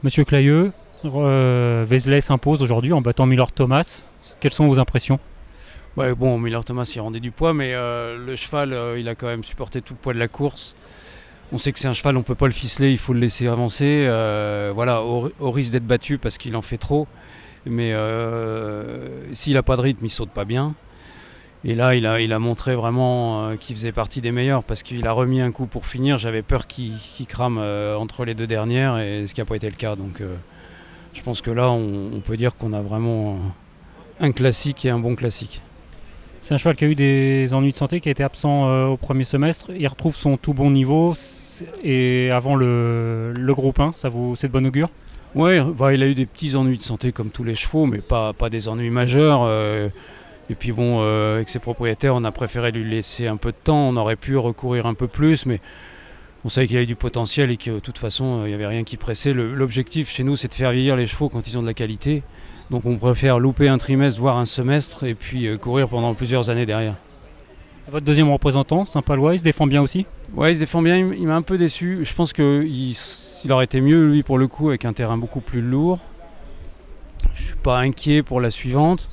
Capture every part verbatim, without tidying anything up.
Monsieur Clayeux, euh, Vézelay s'impose aujourd'hui en battant Miller Thomas. Quelles sont vos impressions? Ouais, bon, Miller Thomas il rendait du poids, mais euh, le cheval euh, il a quand même supporté tout le poids de la course. On sait que c'est un cheval, on peut pas le ficeler, il faut le laisser avancer. Euh, voilà, au, au risque d'être battu parce qu'il en fait trop. Mais euh, s'il n'a pas de rythme, il saute pas bien. Et là, il a, il a montré vraiment euh, qu'il faisait partie des meilleurs parce qu'il a remis un coup pour finir. J'avais peur qu'il qu'il crame euh, entre les deux dernières, et ce qui n'a pas été le cas. Donc euh, je pense que là, on, on peut dire qu'on a vraiment un classique et un bon classique. C'est un cheval qui a eu des ennuis de santé, qui a été absent euh, au premier semestre. Il retrouve son tout bon niveau et avant le, le groupe un, ça vous, c'est de bon augure? Oui, bah, il a eu des petits ennuis de santé comme tous les chevaux, mais pas, pas des ennuis majeurs. Euh, et puis bon, euh, avec ses propriétaires, on a préféré lui laisser un peu de temps. On aurait pu recourir un peu plus, mais on savait qu'il avait du potentiel et que de toute façon, il n'y avait rien qui pressait. Le, l'objectif chez nous, c'est de faire vieillir les chevaux quand ils ont de la qualité. Donc on préfère louper un trimestre, voire un semestre, et puis euh, courir pendant plusieurs années derrière. Votre deuxième représentant, Saint-Palois, il se défend bien aussi? Ouais, il se défend bien, il, il m'a un peu déçu. Je pense qu'il il aurait été mieux, lui, pour le coup, avec un terrain beaucoup plus lourd. Je suis pas inquiet pour la suivante.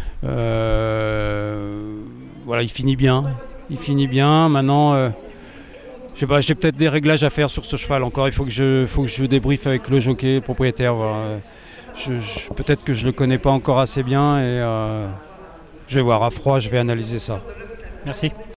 Euh, voilà, il finit bien. Il finit bien. Maintenant, euh, je sais pas, j'ai peut-être des réglages à faire sur ce cheval encore. Il faut que je, faut que je débriefe avec le jockey propriétaire. Voilà. Je, je, peut-être que je le connais pas encore assez bien et euh, je vais voir à froid, je vais analyser ça. Merci.